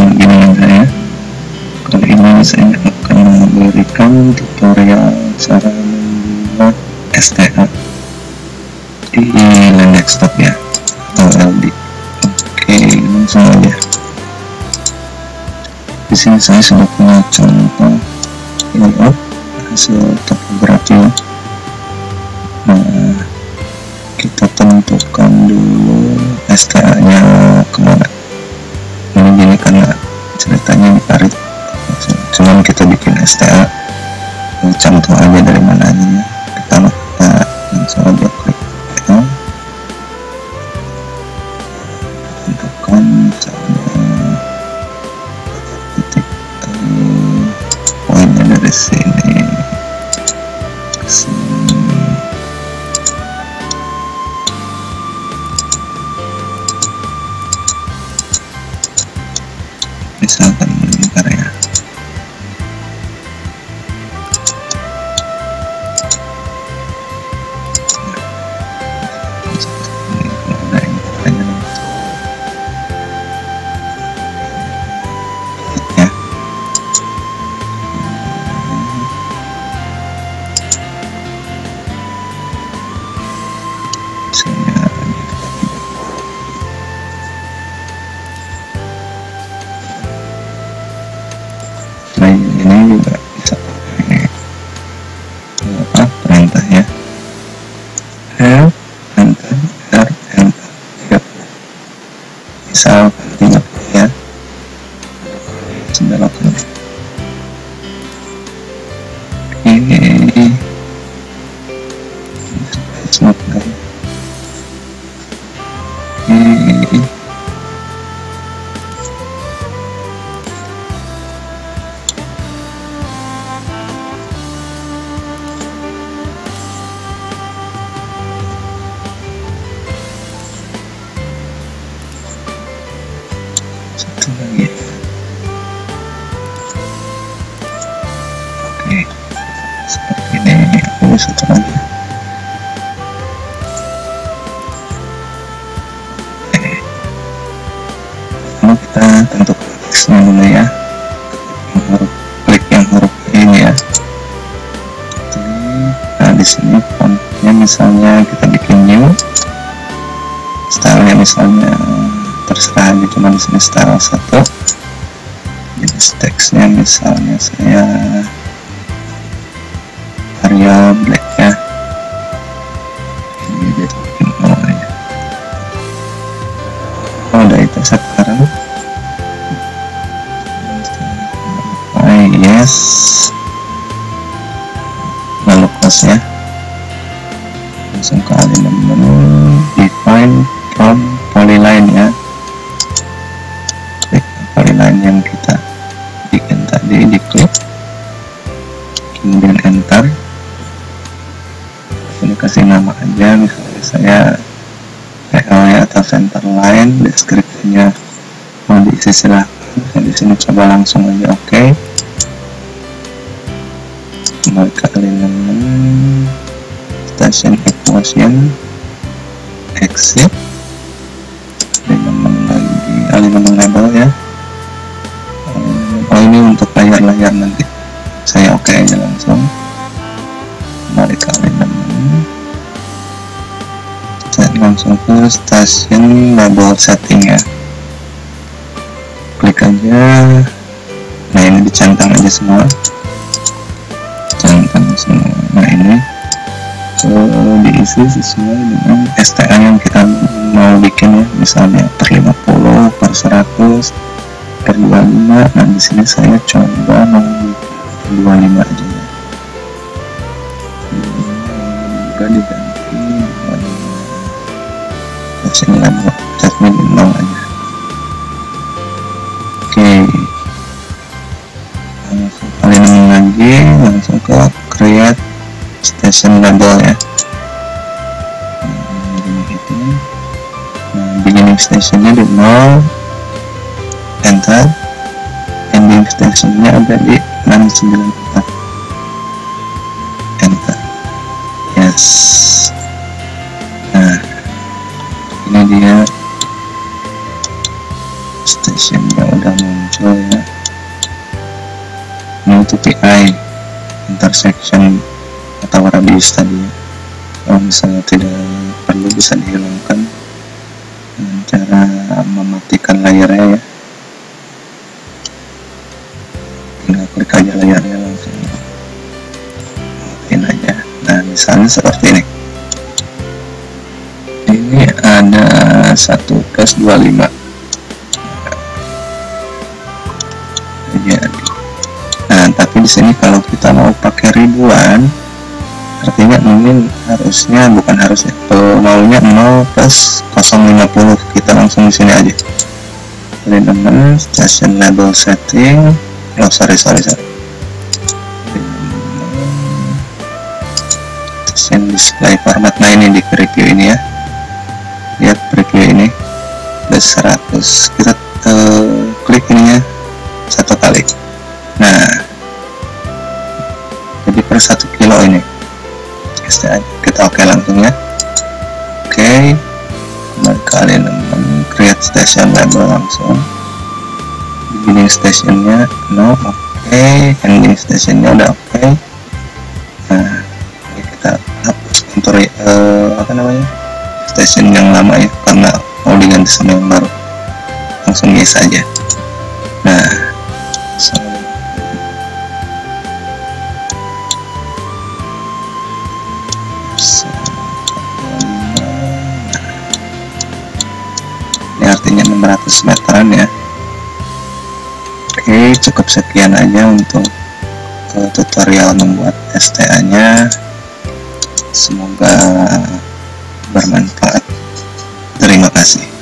gini saya. Kali ini saya akan memberikan tutorial cara membuat STA di LAN desktop ya, atau LD. Oke, langsung aja. Di sini saya sudah punya contoh layout hasil topografi. Nah, kita tentukan dulu STA nya kemana. Ini karena ceritanya di Parit, cuman kita bikin STA contoh aja dari mana aja ya. Kita langsung aja klik ya. Tentukan misalnya titik poinnya dari sini ke sini. Misalkan bentar ya. Ini juga bisa pakai perintah ya, enter, enter, misal 30 ya, sudah lakukan. Ini smart kan, ini satu lagi. Oke, seperti ini. Ini satu lagi. Oke, lalu kita tentukan teksnya dulu ya. Klik yang huruf ini ya. Nah, di sini fontnya misalnya kita bikin new, stylenya misalnya terserah aja, cuma di sini style 1. Jadi teksnya misalnya saya Arial Black ya. Ini jadi bikin aja. Oh, udah itu sekarang. Yes. Lalu close ya. Langsung ke elemen menu, define from polyline ya. Polyline yang kita bikin tadi, diklik, kemudian enter. Ini kasih nama aja, misalnya saya PL ya, atau center line. Deskripsinya mau diisi silahkan. Saya di sini coba langsung aja. Oke. Kembali ke elemen station equation, exit, elemen label ya. Oh, ini untuk layar-layar nanti. Saya oke aja langsung. Kembali ke elemen. Saya langsung ke station label setting ya. Klik aja. Nah, ini dicentang aja semua. Centang semua. Nah, ini diisi sesuai dengan STA yang kita mau bikin ya. Misalnya per 50, per 100, per 25. Nah, di sini saya coba mau 25 aja ya. Juga diganti 25. Sini lagi cat minimal aja. Oke, langsung kalian lagi, langsung ke create station label ya. Nah, beginning stationnya di 0, enter. Ending stationnya ada di 694, enter. Yes. Nah, ini dia stationnya udah muncul. muncul ya. Ini untuk PI intersection atau radius tadi ya. Kalau misalnya tidak perlu bisa dihilangkan dengan cara mematikan layarnya ya. Tinggal klik aja layarnya langsung matiin aja. Nah misalnya seperti ini. Ini ada 1+25 jadi. Nah tapi di sini kalau kita mau pakai ribuan, artinya mungkin harusnya, bukan harusnya, maunya 0+050, kita langsung di sini aja. Teman-teman, station label setting, oh sorry station display format. Nah ini di preview ini ya, lihat preview ini udah 100, kita klik ininya satu kali. Nah jadi per 1 kilo ini kita oke langsung ya. Oke, kalian create station label langsung, beginning stationnya no, oke, ending stationnya udah oke. Nah ini kita hapus untuk station yang lama ya, karena mau diganti sama yang baru. Langsung yes aja. Nah ini artinya 600 meteran ya. Oke, cukup sekian aja untuk tutorial membuat STA nya. Semoga bermanfaat. Terima kasih.